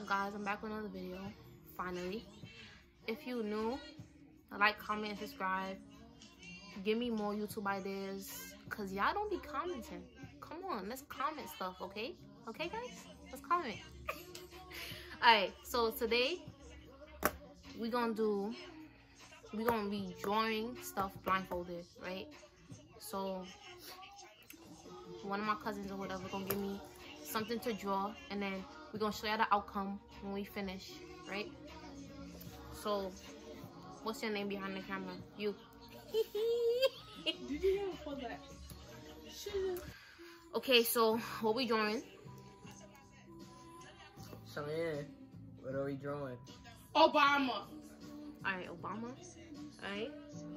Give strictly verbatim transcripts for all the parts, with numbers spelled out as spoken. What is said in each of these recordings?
guys, I'm back with another video, finally. If you new, like, comment, and subscribe. Give me more YouTube ideas, cause y'all don't be commenting. Come on, let's comment stuff, okay? Okay, guys? Let's comment. Alright, so today, we gonna do, we gonna be drawing stuff blindfolded, right? So, one of my cousins or whatever gonna give me something to draw, and then we're gonna show you the outcome when we finish, right? So, what's your name behind the camera? You. Did you hear that? Okay, so what we drawing? Cheyenne, what are we drawing? Obama. Alright, Obama. Alright.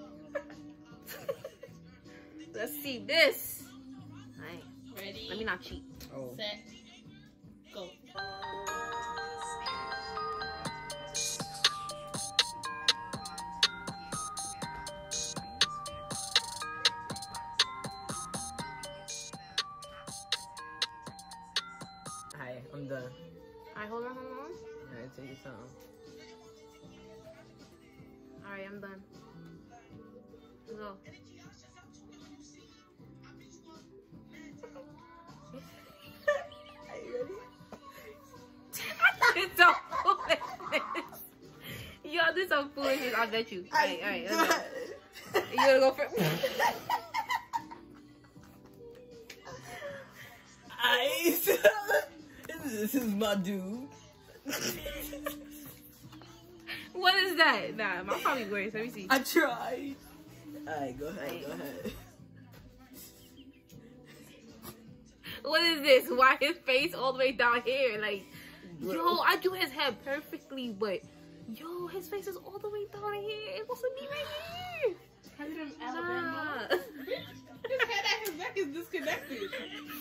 Let's see this. Alright. Ready? Let me not cheat. Oh. Set. Go. Hi, I'm done. Alright, hold on, hold on. Alright, take your time. Alright, I'm done. Let's go. Are you ready? It's so foolishness. Yo, this is so foolishness, I bet you. Alright, alright, let's go. You gonna go first? Ice! This is my dude. What is that? Nah, my probably worse. Let me see. I tried. Alright, go ahead, go ahead. What is this? Why his face all the way down here? Like, Bro. yo, I do his head perfectly, but yo, his face is all the way down here. It wasn't me right here. President Nah. Alabama. His head and his neck is disconnected.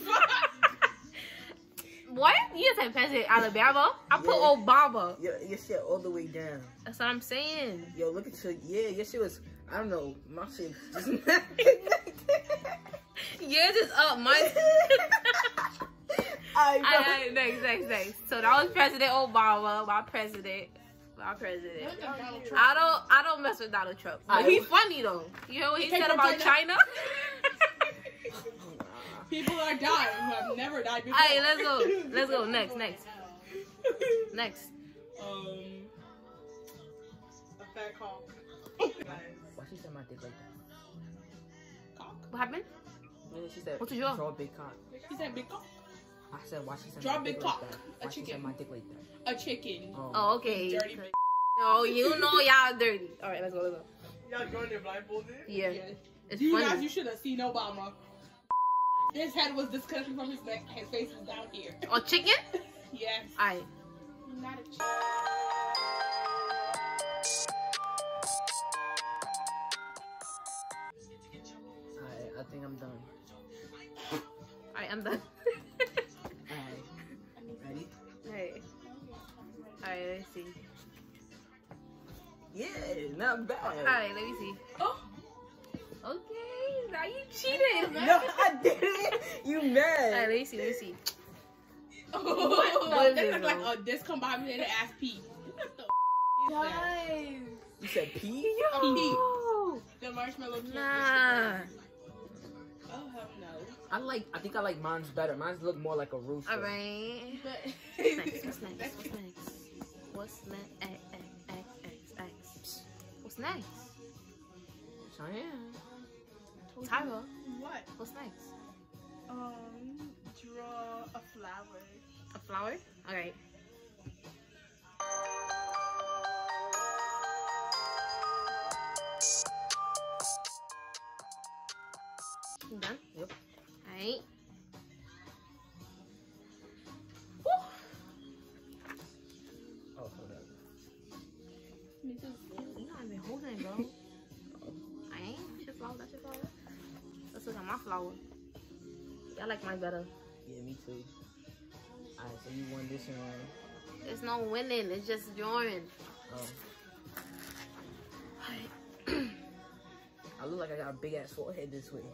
What? You just said President Alabama? I put Yeah. Obama. Your, your shit all the way down. That's what I'm saying. Yo, look at your, yeah, your shit was, I don't know, my shit just Yours is up. Mine. I Alright, next, next, next. So that was President Obama, my president. My president. Donald Trump. I don't I don't mess with Donald Trump. But I- he's funny though. You know what he Came said from about China? China? People are dying who have never died before. Alright, let's go. Let's go. Next, next. Next. Um, a fat cock. Why she said my dick like that? Cock. What happened? Yeah, she said, What's the draw? draw a big cock. He said big cock. I said, why she said Draw my big dick cock. like that? A Why she said chicken. my dick like that? A chicken. Oh. Oh, okay. Dirty bitch. Oh, you know y'all dirty. Alright, let's go, let's go. Y'all drawing their blindfolded? Yeah. Yeah. It's You guys, funny. you should have seen Obama. His head was disconnected from his neck. His face was down here. Oh, chicken? Yes. Alright. Not a chicken. Alright, I think I'm done. Alright, I'm done. Alright, ready? Alright. Alright, let's see. Yeah, not bad. Alright, let me see. Oh. Okay, now you cheated. No, I didn't. You Alright, mad? let me see, let me see. Oh, What is they this, look like bro? a discombobulated ass pea. What the f is that? You said pee? Oh, The marshmallow cake. nah. Oh, hell no. I like, I think I like mine's better. Mine's look more like a rooster. Alright. But Next, what's next? What's next? What's next? X, X, X, X, X. What's next? Cheyenne. Tyra, what? what's next? Um, draw a flower. A flower? Alright. You done? Yep. Alright. Oh, hold up. Me too. You're not even holding it, bro. I ain't. That's your flower. That's your flower. Let's look at my flower. I like mine better. Yeah, me too. Alright, so you won this one. There's no winning. It's just drawing. Oh. Alright. I look like I got a big ass forehead this way.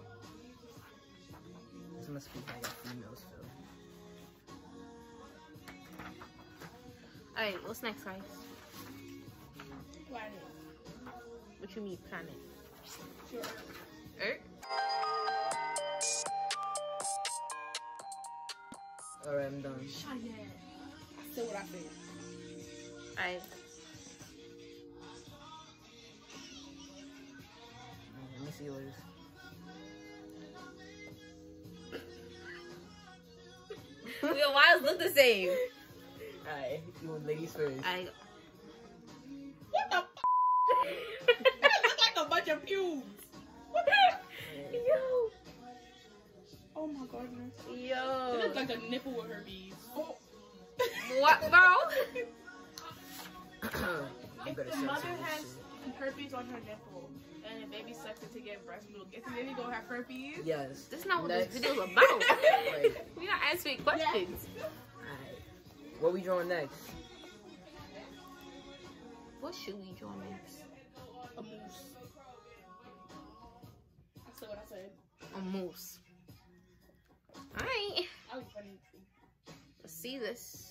This must be how y'all females feel. Alright, what's next, guys? Planet. What you mean, planet? Sure. Earth? Alright, I'm done. Cheyenne. I said what I said. Alright. Let me see yours. Yo, why does it look the same? Alright, you want ladies first. I. What the f? That looks like a bunch of pubes. Yo. Oh my goodness. It Yo. looks like a nipple with herpes. Oh. What, bro? You If better the censor mother this has shit. herpes on her nipple and the baby sucks it to get breast milk, is the baby gonna have herpes? Yes. This is not what Next. this video is about. Right. We're not answering questions. Alright. What we drawing next? What should we draw next? A moose. I said what I said. A moose. Alright. I was funny. Let's see this.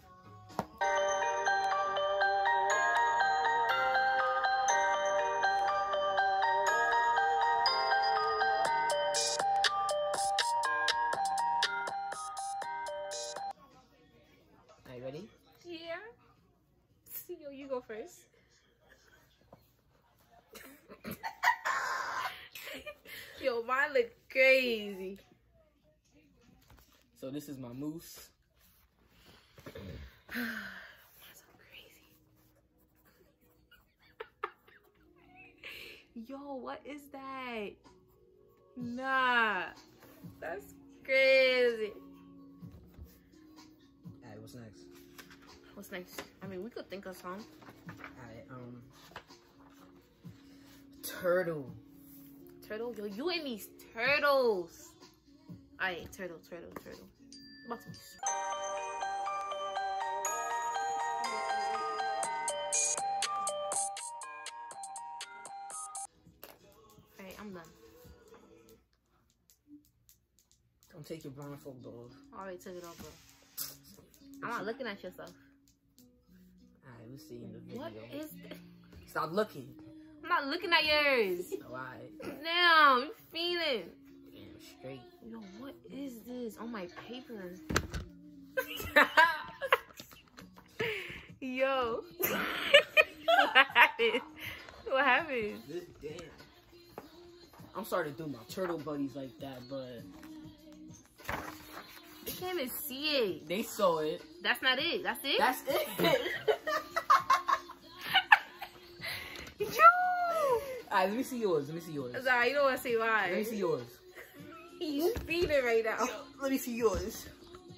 Alright, ready? Yeah. See, yo, you go first. Yo, mine look crazy. So this is my moose. Mine's so crazy. Yo, what is that? Nah. That's crazy. Alright, what's next? What's next? I mean, we could think of some. Alright, um turtle. Turtle? Yo, you and these turtles. Alright, turtle, turtle, turtle. About to be Alright, I'm done. Don't take your blindfold off. Already took it off, bro. I'm not looking at yourself. Alright, we'll see in the video. What is that? Stop looking. I'm not looking at yours. Alright. Damn, you feeling. Damn, straight. Yo, what is this on my paper? Yo. What happened? What happened? This damn. I'm sorry to do my turtle buddies like that, but You can't even see it. they saw it. That's not it. That's it? That's it. Yo! Alright, let me see yours. Let me see yours. Sorry, you don't want to say why. Let me see yours. He's feeding right now. Let me see yours.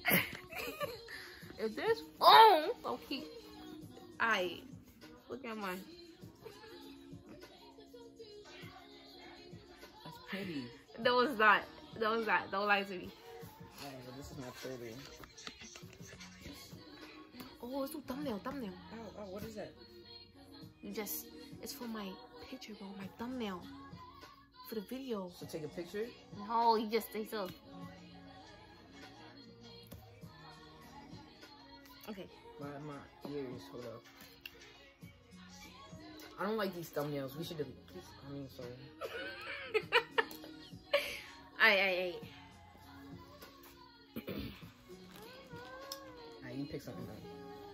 If there's phone, don't keep. Alright. Look at mine. That's pretty. That was not. That was not. Don't lie to me. Alright, well, this is my pretty. Oh, it's a thumbnail. Thumbnail. Oh, oh, what is that? You just. It's for my picture, bro. My thumbnail. For the video. So take a picture? No, you just say so. Okay. My, my ears, hold up. I don't like these thumbnails. We should have. I mean, sorry. Alright, alright, alright. Alright, you pick something up.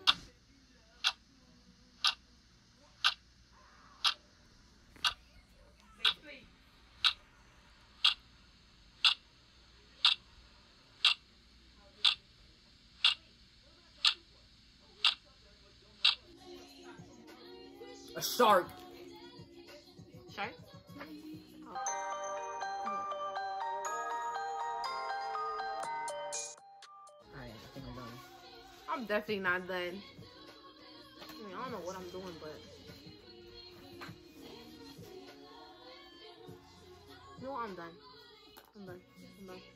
A shark. Shark? Alright, I think I'm done. I'm definitely not done. I mean, I don't know what I'm doing, but. No, I'm done. I'm done. I'm done.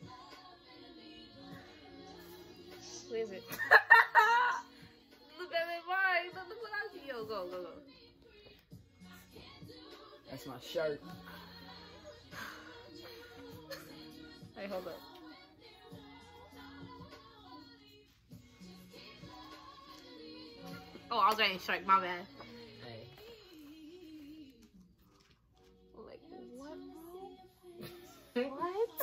Where is it? Look at it, Mike. Look what I see. Yo, go, go, go. That's my shirt. Hey, hold up. Oh, I was writing Shrek. My bad. Hey. Like what? What?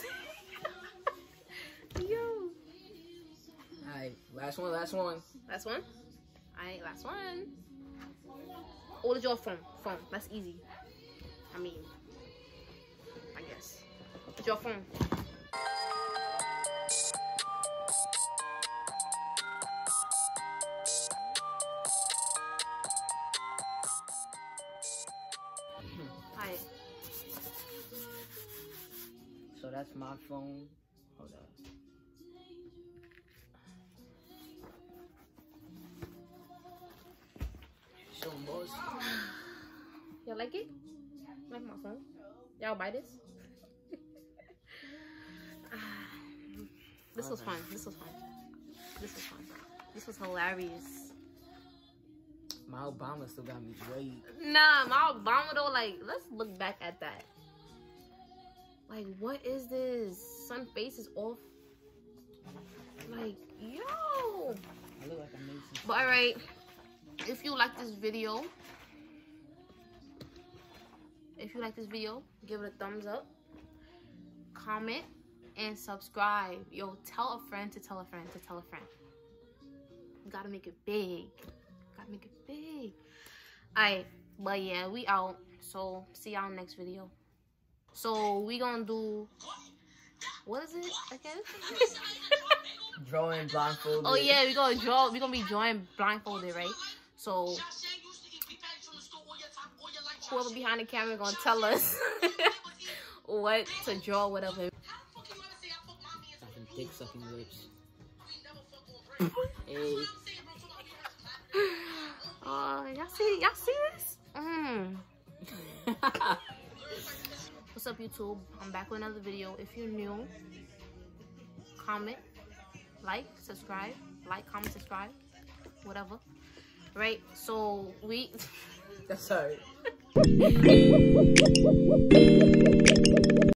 Yo. Alright, last one, last one. Last one. Alright, last one. What is your phone? Phone. That's easy. I mean, I guess. What's your phone? Alright. So that's my phone. Hold up. Show 'em, boys. Y'all like it? Like my phone? Y'all buy this? This was fun. This was fun. This was fun. This was hilarious. My Obama still got me great. Nah, my Obama though, like, let's look back at that. Like, what is this? Sun face is off. Like, yo. I look like I made some. But alright, if you like this video, if you like this video, give it a thumbs up, comment, and subscribe. Yo, tell a friend to tell a friend to tell a friend. You gotta make it big. Gotta make it big. Alright, but yeah, we out. So see y'all next video. So we gonna do, what is it again? Drawing blindfolded. Oh yeah, we gonna draw. We gonna be drawing blindfolded, right? So whoever behind the camera gonna tell us what to draw, whatever. Some dick sucking lips. Hey. Uh, y'all see? Y'all see this? Mm. What's up, YouTube? I'm back with another video. If you're new, comment, like, subscribe, like, comment, subscribe, whatever. Right? So we. That's alright.